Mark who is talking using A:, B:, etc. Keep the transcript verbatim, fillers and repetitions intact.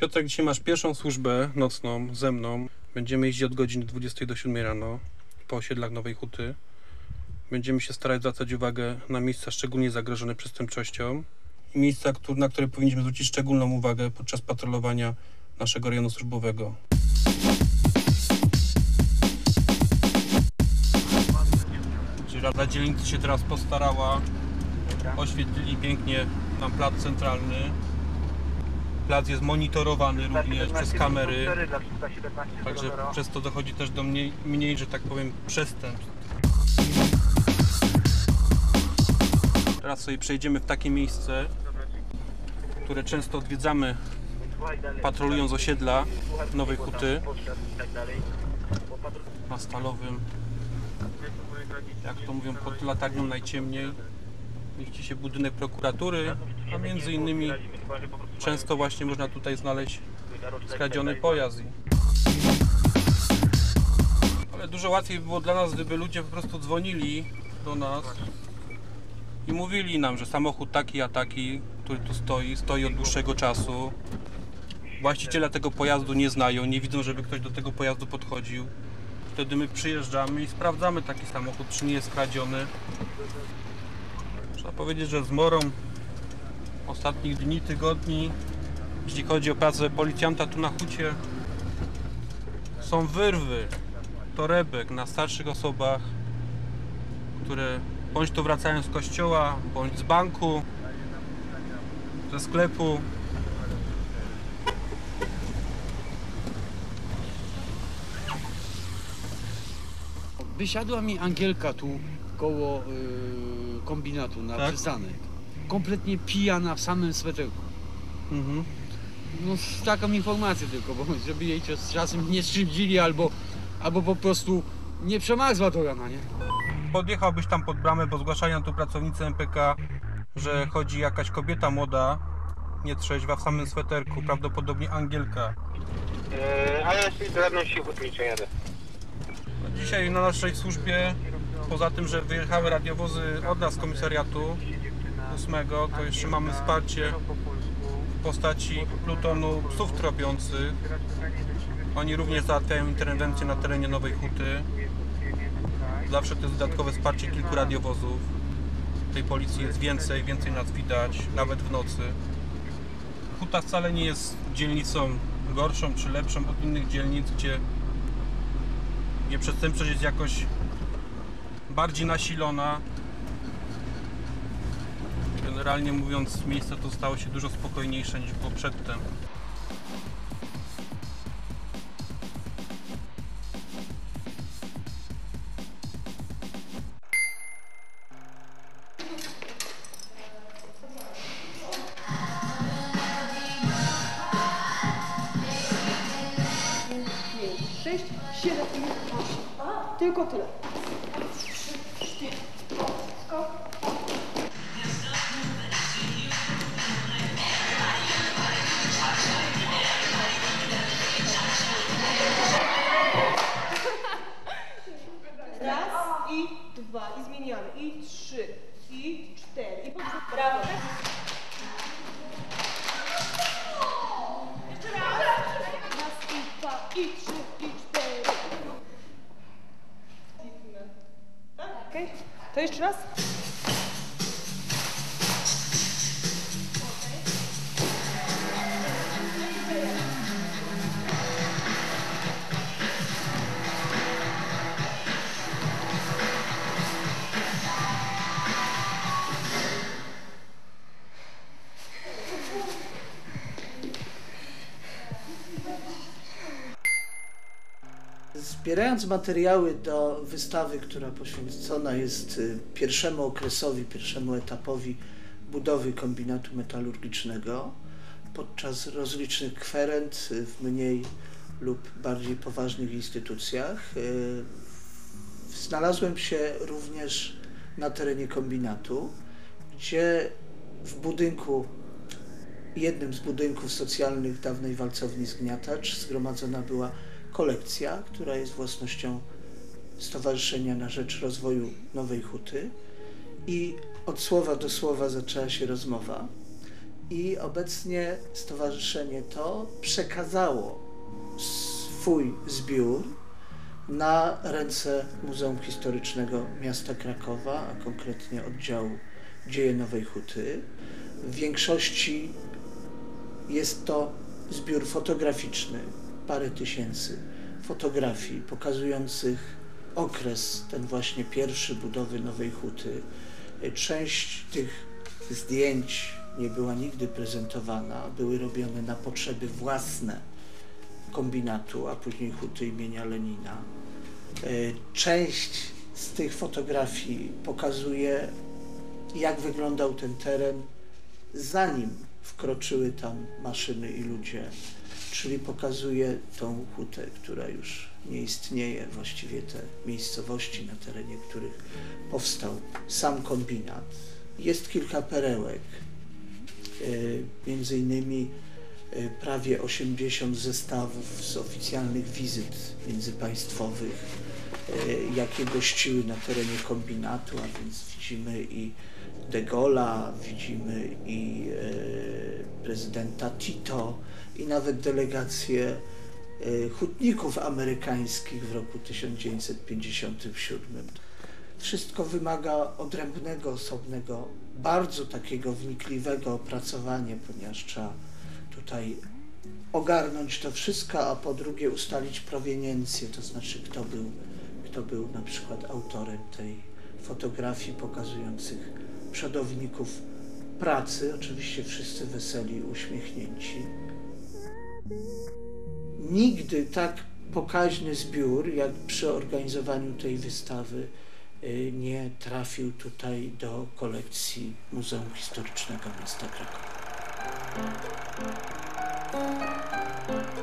A: Piotrek, dzisiaj masz pierwszą służbę nocną ze mną. Będziemy jeździć od godziny dwudziestej do siódmej rano po osiedlach Nowej Huty. Będziemy się starać zwracać uwagę na miejsca szczególnie zagrożone przestępczością i miejsca, na które powinniśmy zwrócić szczególną uwagę podczas patrolowania naszego rejonu służbowego. Rada Dzielnicy się teraz postarała, oświetlili pięknie nam plac centralny. Plac jest monitorowany również przez kamery, także przez to dochodzi też do mniej, mniej, że tak powiem, przestępstw. Teraz sobie przejdziemy w takie miejsce, które często odwiedzamy, patrolując osiedla Nowej Huty na Stalowym. Jak to mówią, pod latarnią najciemniej mieści się budynek prokuratury, a między innymi często właśnie można tutaj znaleźć skradziony pojazd. Ale dużo łatwiej było dla nas, gdyby ludzie po prostu dzwonili do nas i mówili nam, że samochód taki a taki, który tu stoi, stoi od dłuższego czasu. Właściciele tego pojazdu nie znają, nie widzą, żeby ktoś do tego pojazdu podchodził. Wtedy my przyjeżdżamy i sprawdzamy taki samochód, czy nie jest kradziony. Trzeba powiedzieć, że zmorą ostatnich dni, tygodni, jeśli chodzi o pracę policjanta tu na Hucie, są wyrwy torebek na starszych osobach, które bądź to wracają z kościoła, bądź z banku, ze sklepu.
B: Wysiadła mi Angielka tu koło yy, kombinatu na
A: tak?
B: przystanek. Kompletnie pijana w samym sweterku.
A: Mhm.
B: No taką informację tylko, bo żeby jej z czasem nie skrzywdzili albo, albo po prostu nie przemarzła do rana, nie?
A: Podjechałbyś tam pod bramę, bo zgłaszają tu pracownicy M P K, że chodzi jakaś kobieta młoda, nietrzeźwa, w samym sweterku, prawdopodobnie Angielka.
C: Yy, ale jeśli do żadną siłę nie jadę.
A: Dzisiaj na naszej służbie, poza tym, że wyjechały radiowozy od nas z komisariatu ósmego, to jeszcze mamy wsparcie w postaci plutonu psów tropiących. Oni również załatwiają interwencję na terenie Nowej Huty. Zawsze to jest dodatkowe wsparcie kilku radiowozów. Tej policji jest więcej, więcej nas widać, nawet w nocy. Huta wcale nie jest dzielnicą gorszą czy lepszą od innych dzielnic, gdzie gdzie przestępczość jest jakoś bardziej nasilona. Generalnie mówiąc, miejsce to stało się dużo spokojniejsze niż było przedtem.
D: sześć, siedem i osiem. Tylko tyle. Skok. Raz i dwa. I zmieniamy. I trzy. I cztery. I podwójnie. Brawo. Jeszcze raz. Raz i dwa. I trzy. I cztery. Tak? Okej. Okay. To jeszcze raz.
E: Zbierając materiały do wystawy, która poświęcona jest pierwszemu okresowi, pierwszemu etapowi budowy kombinatu metalurgicznego, podczas rozlicznych kwerend w mniej lub bardziej poważnych instytucjach, znalazłem się również na terenie kombinatu, gdzie w budynku, jednym z budynków socjalnych dawnej walcowni Zgniatacz zgromadzona była kolekcja, która jest własnością Stowarzyszenia na Rzecz Rozwoju Nowej Huty i od słowa do słowa zaczęła się rozmowa i obecnie stowarzyszenie to przekazało swój zbiór na ręce Muzeum Historycznego Miasta Krakowa, a konkretnie oddziału Dzieje Nowej Huty. W większości jest to zbiór fotograficzny, parę tysięcy fotografii pokazujących okres ten właśnie pierwszy budowy Nowej Huty. Część tych zdjęć nie była nigdy prezentowana, były robione na potrzeby własne kombinatu, a później Huty imienia Lenina. Część z tych fotografii pokazuje, jak wyglądał ten teren, zanim wkroczyły tam maszyny i ludzie, czyli pokazuje tą hutę, która już nie istnieje, właściwie te miejscowości, na terenie których powstał sam kombinat. Jest kilka perełek, między innymi prawie osiemdziesiąt zestawów z oficjalnych wizyt międzypaństwowych, jakie gościły na terenie kombinatu, a więc widzimy i de Gaulle'a, widzimy i prezydenta Tito, i nawet delegacje hutników amerykańskich w roku tysiąc dziewięćset pięćdziesiątym siódmym. Wszystko wymaga odrębnego, osobnego, bardzo takiego wnikliwego opracowania, ponieważ trzeba tutaj ogarnąć to wszystko, a po drugie ustalić proweniencję, to znaczy kto był, kto był na przykład autorem tej fotografii pokazujących przodowników pracy, oczywiście wszyscy weseli, uśmiechnięci. Nigdy tak pokaźny zbiór, jak przy organizowaniu tej wystawy, nie trafił tutaj do kolekcji Muzeum Historycznego Miasta Krakowa.